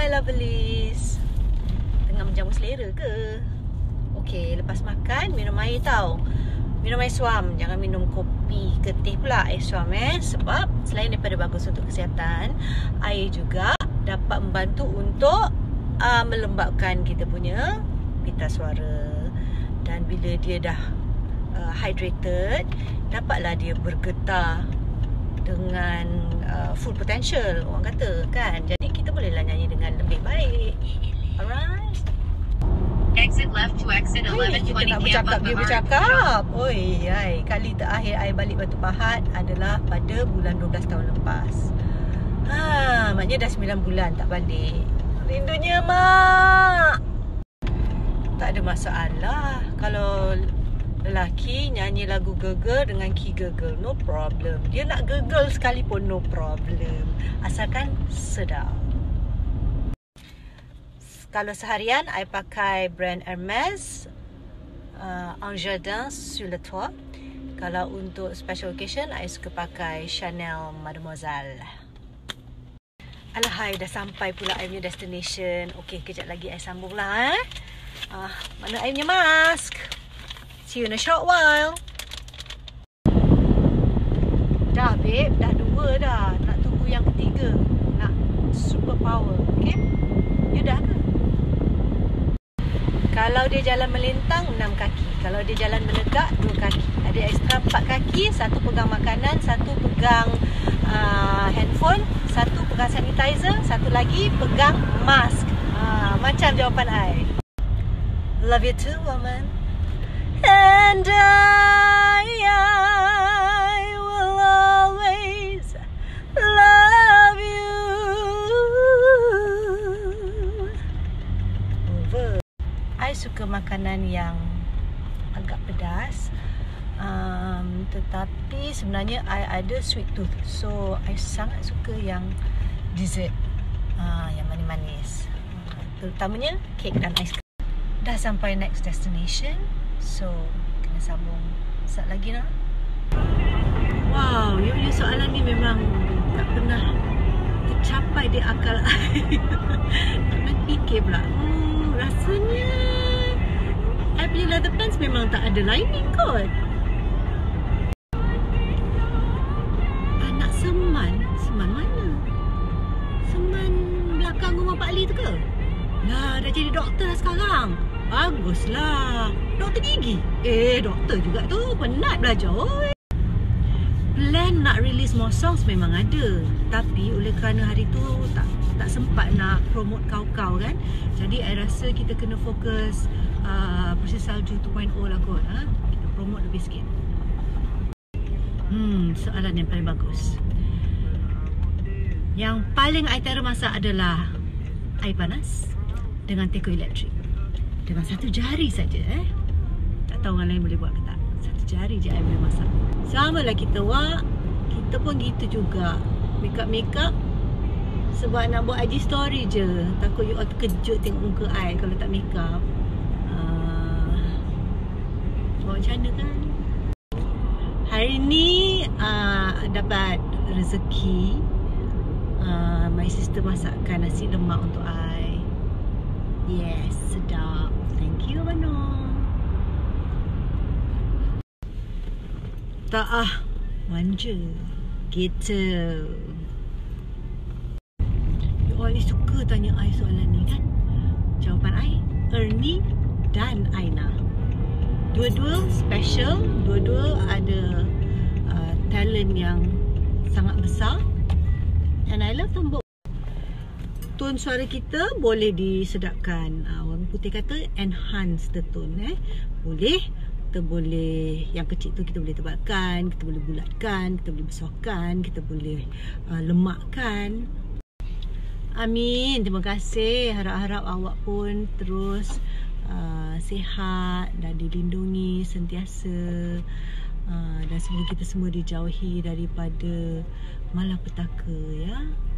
my lovelies. Tengah menjamu selera ke? Okey, lepas makan minum air tau. Minum air suam, jangan minum kopi ke teh pula, air suam sebab selain daripada bagus untuk kesihatan, air juga dapat membantu untuk melembabkan kita punya pita suara. Dan bila dia dah hydrated, dapatlah dia bergetar dengan full potential, orang kata kan. Jadi kita bolehlah nyanyi dengan lebih baik. Alright. Exit left to exit 1120 Kita nak bercakap, dia bercakap. Oi, kali terakhir I balik Batu Pahat adalah pada bulan 12 tahun lepas. Maknanya dah 9 bulan tak balik. Rindunya mak. Tak ada masalah kalau lelaki nyanyi lagu Girl dengan key Girl, no problem. Dia nak Girl sekalipun no problem, asalkan sedap. Kalau seharian I pakai brand Hermes, Un Jardin sur le Toit. Kalau untuk special occasion I suka pakai Chanel Mademoiselle. Alahai, dah sampai pula I punya destination. Okey, kejap lagi I sambung lah. Mana I punya mask? See you in a short while. Dah babe, dah 2 dah. Nak tunggu yang ketiga. Nak super power, okay? You dah ke? Kalau dia jalan melintang 6 kaki. Kalau dia jalan menegak 2 kaki. Ada ekstra 4 kaki. 1 pegang makanan, 1 pegang handphone, 1 pegang sanitizer, 1 lagi pegang mask. Macam jawapan I. Love you too, woman. And I will always love you. Over. I suka makanan yang agak pedas, tetapi sebenarnya I ada sweet tooth. So I sangat suka yang dessert, yang manis-manis, terutamanya kek dan ais krim. Dah sampai next destination, so kena sambung sekejap lagi lah. Wow, you punya soalan ni memang tak pernah tercapai di akal I. Tak nak fikir pula. Rasanya I punya leather pants memang tak ada lining kot. Anak seman? Seman mana? Seman belakang rumah Pak Lee tu ke? Lah, dah jadi doktor lah sekarang. Baguslah. Doktor gigi. Doktor juga tu. Penat belajar. Plan nak release more songs memang ada. Tapi oleh kerana hari tu tak sempat nak promote kau-kau kan. Jadi I rasa kita kena fokus Proses Salju 2.0 lah kot. Kita promote lebih sikit. Soalan yang paling bagus. Yang paling I tera masak adalah air panas dengan teko elektrik. Dengan 1 jari saja Tak tahu orang lain boleh buat ke tak. 1 jari je I boleh masak. Sama lah kita kita pun gitu juga. Make up sebab nak buat IG story je. Takut you all terkejut tengok muka I kalau tak make up. Buat macam mana kan. Hari ni dapat rezeki, my sister masakkan nasi lemak untuk I. Yes, sedap. Thank you, Abang. Tak manja. Gitu. You all ni suka tanya I soalan ni kan. Jawapan I, Ernie dan Aina. Dua-dua special. Dua-dua ada talent yang sangat besar. And I love them both. Tone suara kita boleh disedapkan. Orang putih kata enhance the tone. Boleh. Kita boleh, yang kecil tu kita boleh tebalkan, kita boleh bulatkan, kita boleh besarkan, kita boleh lemakkan. Amin. Terima kasih. Harap-harap awak pun terus sihat dan dilindungi sentiasa. Dan semoga kita semua dijauhi daripada malapetaka ya.